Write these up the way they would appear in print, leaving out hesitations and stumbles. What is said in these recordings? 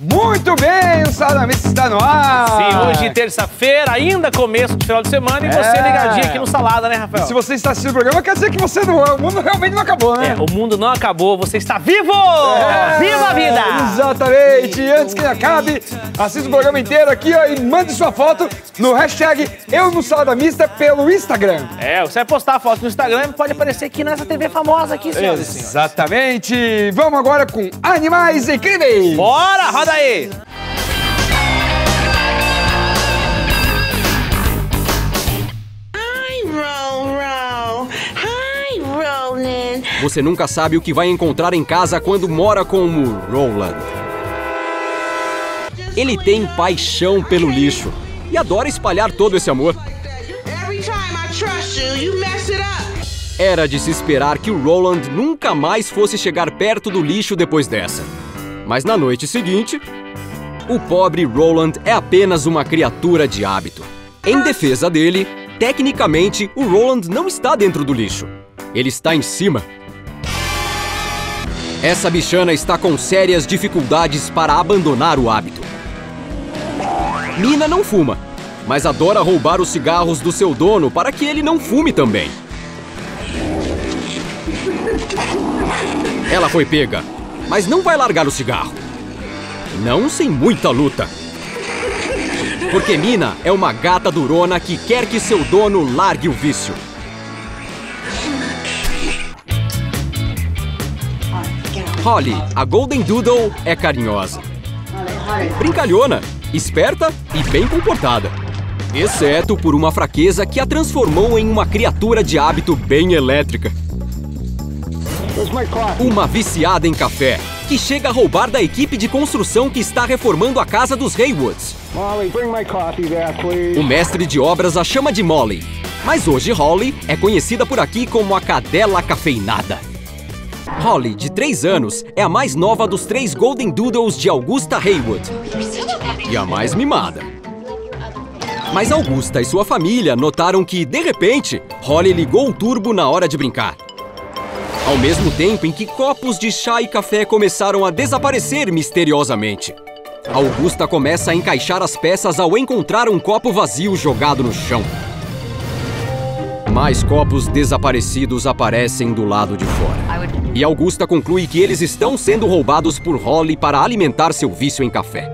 Muito bem, o Salada Mista está no ar! Sim, hoje terça-feira, ainda começo de final de semana, e você ligadinho aqui no Salada, né, Rafael? E se você está assistindo o programa, quer dizer que você não, o mundo realmente não acabou, né? O mundo não acabou, você está vivo! Viva a vida! Exatamente! E antes que acabe, assista o programa inteiro aqui, ó, e mande sua foto no hashtag Eu no Salada Mista pelo Instagram. Você vai postar a foto no Instagram e pode aparecer aqui nessa TV famosa aqui, senhoras e senhores. Exatamente! Vamos agora com Animais Incríveis! Bora, roda aí! Você nunca sabe o que vai encontrar em casa quando mora com o Roland. Ele tem paixão pelo lixo e adora espalhar todo esse amor. Era de se esperar que o Roland nunca mais fosse chegar perto do lixo depois dessa. Mas na noite seguinte, o pobre Roland é apenas uma criatura de hábito. Em defesa dele, tecnicamente, o Roland não está dentro do lixo. Ele está em cima. Essa bichana está com sérias dificuldades para abandonar o hábito. Mina não fuma, mas adora roubar os cigarros do seu dono para que ele não fume também. Ela foi pega, mas não vai largar o cigarro. Não sem muita luta. Porque Mina é uma gata durona que quer que seu dono largue o vício. Holly, a Golden Doodle, é carinhosa, brincalhona, esperta e bem comportada. Exceto por uma fraqueza que a transformou em uma criatura de hábito bem elétrica. Uma viciada em café, que chega a roubar da equipe de construção que está reformando a casa dos Haywoods. O mestre de obras a chama de Molly, mas hoje Holly é conhecida por aqui como a cadela cafeinada. Holly, de 3 anos, é a mais nova dos 3 Golden Doodles de Augusta Haywood. E a mais mimada. Mas Augusta e sua família notaram que, de repente, Holly ligou o turbo na hora de brincar. Ao mesmo tempo em que copos de chá e café começaram a desaparecer misteriosamente. Augusta começa a encaixar as peças ao encontrar um copo vazio jogado no chão. Mais copos desaparecidos aparecem do lado de fora. E Augusta conclui que eles estão sendo roubados por Holly para alimentar seu vício em café.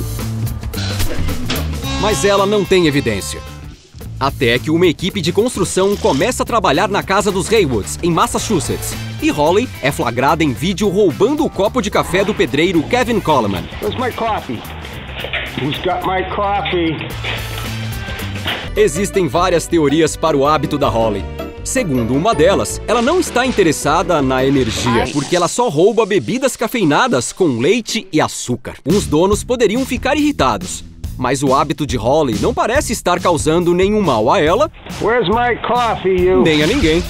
Mas ela não tem evidência. Até que uma equipe de construção começa a trabalhar na casa dos Haywoods, em Massachusetts. E Holly é flagrada em vídeo roubando o copo de café do pedreiro Kevin Coleman. Where's my coffee? Who's got my coffee? Existem várias teorias para o hábito da Holly. Segundo uma delas, ela não está interessada na energia, porque ela só rouba bebidas cafeinadas com leite e açúcar. Uns donos poderiam ficar irritados, mas o hábito de Holly não parece estar causando nenhum mal a ela, Where's my coffee, you? nem a ninguém.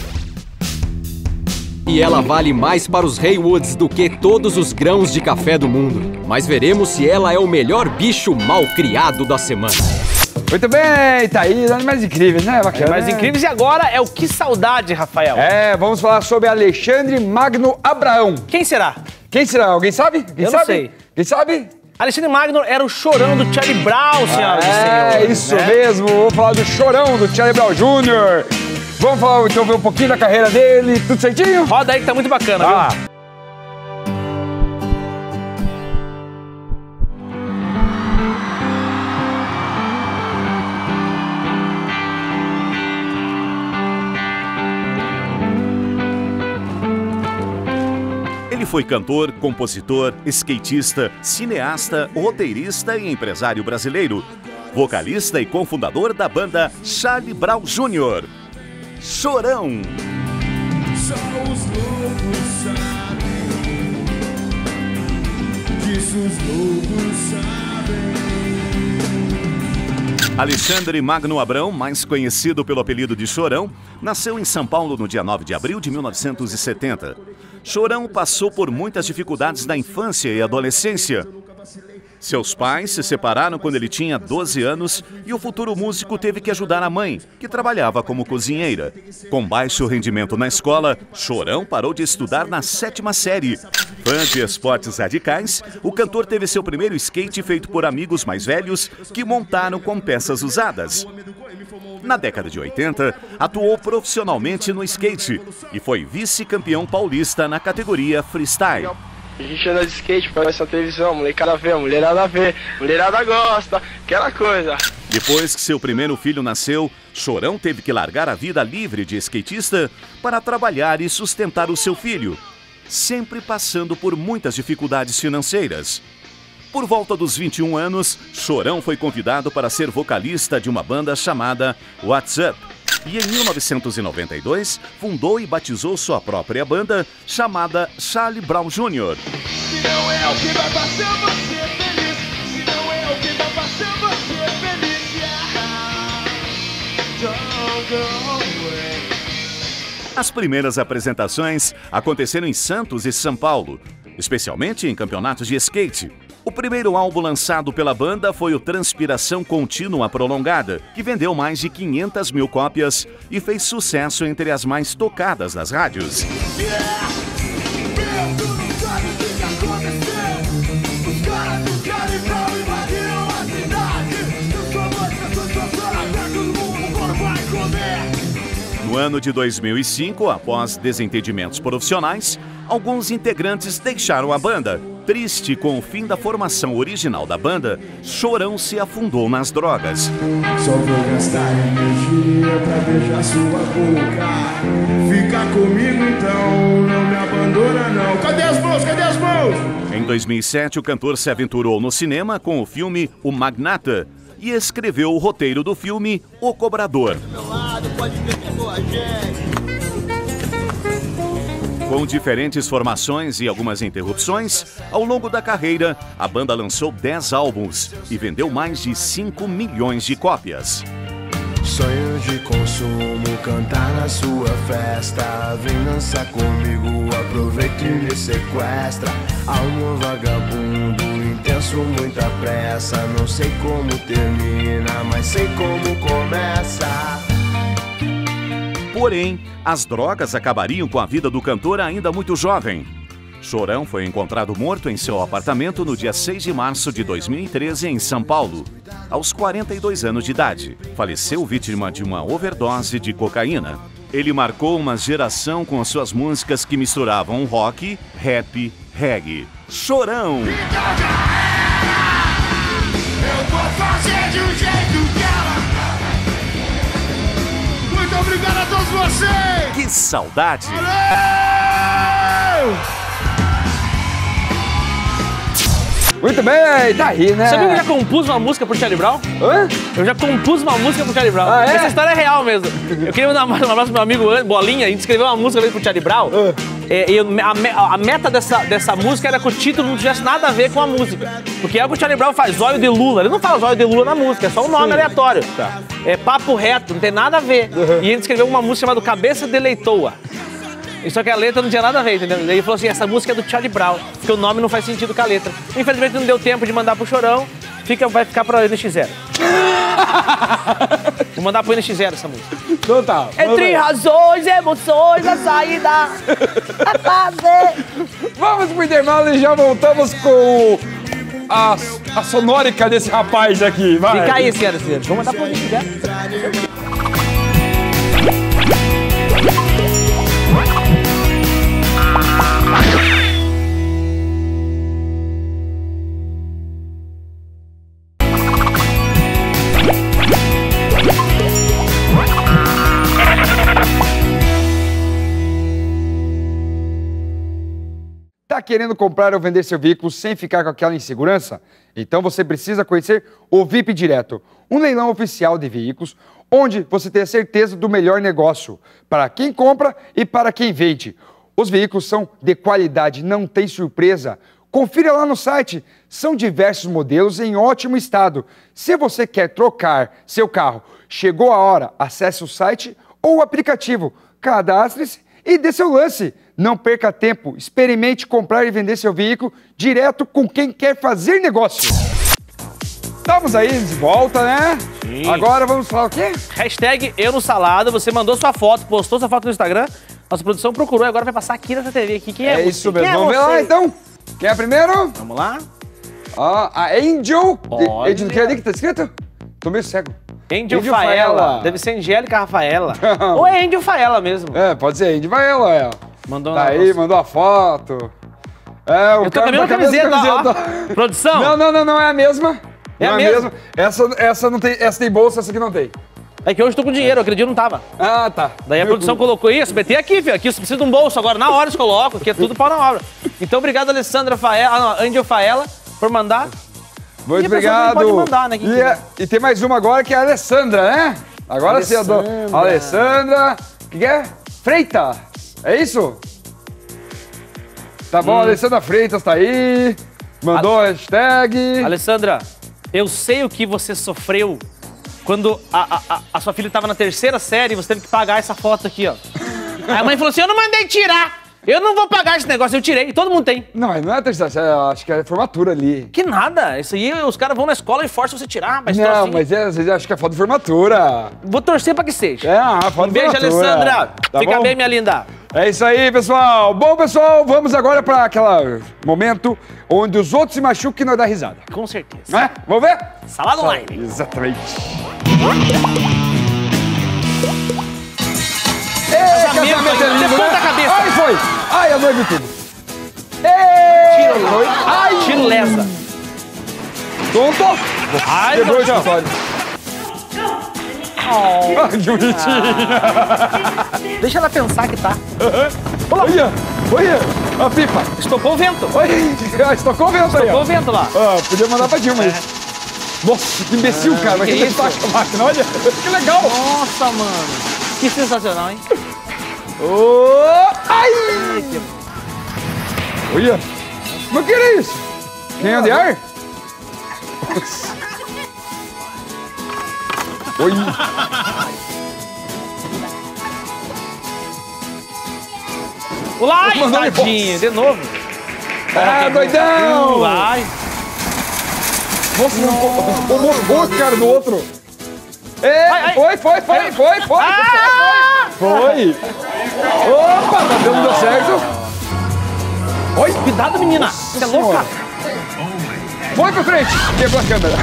E ela vale mais para os Haywoods do que todos os grãos de café do mundo. Mas veremos se ela é o melhor bicho mal criado da semana. Muito bem, tá aí, Animais Incríveis, né? Bacana. Animais Incríveis, e agora é o Que Saudade, Rafael. Vamos falar sobre Alexandre Magno Abraão. Quem será? Quem será? Alguém sabe? Quem Eu sabe? não sei. Quem sabe? Alexandre Magno era o chorão do Charlie Brown, senhoras e senhores. Isso mesmo. Vou falar do chorão do Charlie Brown Jr. Vamos falar, então, ver um pouquinho da carreira dele. Tudo certinho? Roda aí que tá muito bacana, viu? Ele foi cantor, compositor, skatista, cineasta, roteirista e empresário brasileiro. Vocalista e cofundador da banda Charlie Brown Jr. Chorão. Só os loucos sabem, disso os loucos sabem. Alexandre Magno Abraão, mais conhecido pelo apelido de Chorão, nasceu em São Paulo no dia 9 de abril de 1970. Chorão passou por muitas dificuldades na infância e adolescência. Seus pais se separaram quando ele tinha 12 anos e o futuro músico teve que ajudar a mãe, que trabalhava como cozinheira. Com baixo rendimento na escola, Chorão parou de estudar na 7ª série. Fã de esportes radicais, o cantor teve seu primeiro skate feito por amigos mais velhos que montaram com peças usadas. Na década de 80, atuou profissionalmente no skate e foi vice-campeão paulista na categoria freestyle. A gente anda de skate, parece na televisão, molecada vê, mulherada gosta, aquela coisa. Depois que seu primeiro filho nasceu, Chorão teve que largar a vida livre de skatista para trabalhar e sustentar o seu filho, sempre passando por muitas dificuldades financeiras. Por volta dos 21 anos, Chorão foi convidado para ser vocalista de uma banda chamada What's Up. E em 1992, fundou e batizou sua própria banda, chamada Charlie Brown Jr. Se não é o que vai fazer você feliz, se não é o que vai fazer você feliz, don't go away. As primeiras apresentações aconteceram em Santos e São Paulo, especialmente em campeonatos de skate. O primeiro álbum lançado pela banda foi o Transpiração Contínua Prolongada, que vendeu mais de 500 mil cópias e fez sucesso entre as mais tocadas das rádios. No ano de 2005, após desentendimentos profissionais, alguns integrantes deixaram a banda. Triste com o fim da formação original da banda, Chorão se afundou nas drogas. Só vou gastar energia pra beijar sua boca. Fica comigo então, não me abandona não. Cadê as mãos? Cadê as mãos? Em 2007, o cantor se aventurou no cinema com o filme O Magnata e escreveu o roteiro do filme O Cobrador. Com diferentes formações e algumas interrupções, ao longo da carreira, a banda lançou 10 álbuns e vendeu mais de 5 milhões de cópias. Sonho de consumo, cantar na sua festa. Vem dançar comigo, aproveita e me sequestra. Alma vagabundo, intenso, muita pressa. Não sei como termina, mas sei como começa. Porém, as drogas acabariam com a vida do cantor ainda muito jovem. Chorão foi encontrado morto em seu apartamento no dia 6 de março de 2013 em São Paulo, aos 42 anos de idade. Faleceu vítima de uma overdose de cocaína. Ele marcou uma geração com as suas músicas que misturavam rock, rap, reggae. Chorão! Eu vou fazer de um jeito que ela... Muito obrigado a todos vocês! Que saudade! Valeu! Muito bem, tá aí, né? Sabia que eu já compus uma música pro Charlie Brown? Hã? Eu já compus uma música pro Charlie Brown. Ah, é? Essa história é real mesmo. Eu queria mandar um abraço pro meu amigo Bolinha, a gente escreveu uma música pro Charlie Brown. A meta dessa música era que o título não tivesse nada a ver com a música. Porque é o que o Charlie Brown faz, Zóio de Lula. Ele não fala Zóio de Lula na música, é só um nome aleatório. Tá. É papo reto, não tem nada a ver. E ele escreveu uma música chamada Cabeça de Leitoa. Só que a letra não tinha nada a ver, entendeu? Ele falou assim, essa música é do Charlie Brown, porque o nome não faz sentido com a letra. Infelizmente não deu tempo de mandar pro Chorão, vai ficar pra NX0. Vou mandar pro NX0 essa música. Então tá. Entre razões, emoções, a saída é fazer. Vamos pro intervalo e já voltamos com a sonórica desse rapaz aqui. Vai. Fica aí, senhoras e senhores. Vamos mandar pro NX0. Tá querendo comprar ou vender seu veículo sem ficar com aquela insegurança? Então você precisa conhecer o VIP Direto, um leilão oficial de veículos, onde você tem a certeza do melhor negócio para quem compra e para quem vende. Os veículos são de qualidade, não tem surpresa. Confira lá no site, são diversos modelos em ótimo estado. Se você quer trocar seu carro, chegou a hora, acesse o site ou o aplicativo, cadastre-se e dê seu lance. Não perca tempo, experimente comprar e vender seu veículo direto com quem quer fazer negócio. Estamos aí de volta, né? Sim. Agora vamos falar o quê? Hashtag eu no salada, você mandou sua foto, postou sua foto no Instagram, nossa produção procurou e agora vai passar aqui nessa TV aqui. Quem é você? Isso mesmo. Quem é Vamos ver você? lá, então. Quem é primeiro? Vamos lá. A Angel. Olha. Angel, quem é ali que tá escrito? Tô meio cego. Angel Faela. Deve ser Angélica Rafaela. Ou é Angel Faela mesmo. É, pode ser Angel Faela, é. Mandou Tá um aí, negócio. mandou a foto. É, o Eu tô com a mesma camiseta, ó. Produção? Não é a mesma. É não a é a mesma? mesma. Essa não tem, essa tem bolsa, essa aqui não tem. É que hoje eu tô com dinheiro, aquele dia não tava. Ah, tá. Daí a produção colocou isso, SBT aqui, filho. Aqui você precisa de um bolso agora, na hora eles colocam, aqui é tudo pau na obra. Então, obrigado, Alessandra Faela, Angel Faela, por mandar. Muito E a pessoa também obrigado. pode mandar, né, quem quiser. E tem mais uma agora que é a Alessandra, né? Agora sim, a Alessandra. O que é? Freitas. É isso? Tá bom, Alessandra Freitas tá aí. Mandou a hashtag. Alessandra, eu sei o que você sofreu quando a sua filha estava na 3ª série e você teve que pagar essa foto aqui, ó. Aí a mãe falou assim, eu não mandei tirar. Eu não vou pagar esse negócio, eu tirei. Todo mundo tem. Não, não é a terceira série, acho que é formatura ali. Que nada. Isso aí, os caras vão na escola e forçam você a tirar. Mas Não, assim, mas às vezes acho que é foto de formatura. vou torcer pra que seja. É, foto de Beijo, formatura. Alessandra. Tá Fica bom? bem, minha linda. É isso aí, pessoal. Bom, pessoal, vamos agora para aquele momento onde os outros se machucam e nós dá risada. Com certeza. Né? Vamos ver? Salada online. Exatamente. Casamento aí, de ponta cabeça. Ai, foi. Ai, a noiva e tudo. Tiro, Ai. tiro lesa. Tonto. Ai, Quebrou o meu Deus. escritório. Ai, que bonitinho. Deixa ela pensar que tá. Olha, a pipa. Estopou o vento. Olha, estocou o vento aí, Estopou ó. o vento lá. Podia mandar pra Dilma isso. Nossa, que imbecil, cara. Mas que que isso? tá com a máquina, olha. Que legal. Nossa, mano. Que sensacional, hein? Ai! Olha. Mas o que era isso? Quem de ar? Oi. Olá, Mandou ele tadinho. De novo. Ah, doidão! Ai. Nossa, o cara do outro. Ai. Foi. Foi. Opa, tá dando, não deu certo. Oi. Cuidado, menina. Você é louca? Foi pra frente. Quebrou a câmera.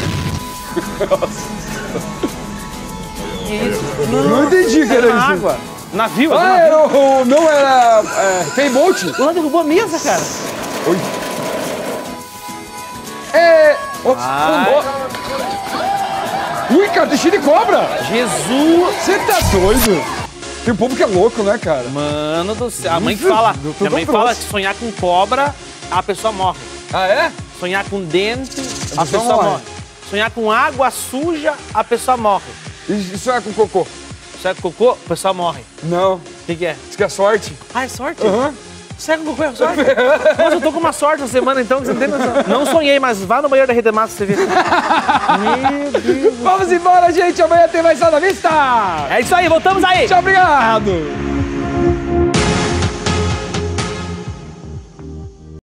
Que isso? Não entendi o que era Na isso. água. Navio? Ah, não era Feibolt? Ela derrubou a mesa, cara. Oi. Ui, cara, tem cheio de cobra. Jesus. Você tá doido? Tem um povo que é louco, né, cara? Mano do céu. A mãe fala, minha mãe fala que sonhar com cobra, a pessoa morre. Ah, é? Sonhar com dente, a pessoa pessoa morre. morre. Sonhar com água suja, a pessoa morre. Isso é com cocô? Sonhar com cocô, a pessoa morre. Não. O que é? Isso que é sorte. Ah, é sorte? Aham. Sonhar com cocô é sorte? Nossa, eu tô com uma sorte essa semana, então, você não tem noção. Não sonhei, mas vá no banheiro da Redemassa pra você ver. Meu Deus. Vamos embora, gente. Amanhã tem mais Sala Vista. É isso aí, voltamos aí. Tchau, obrigado.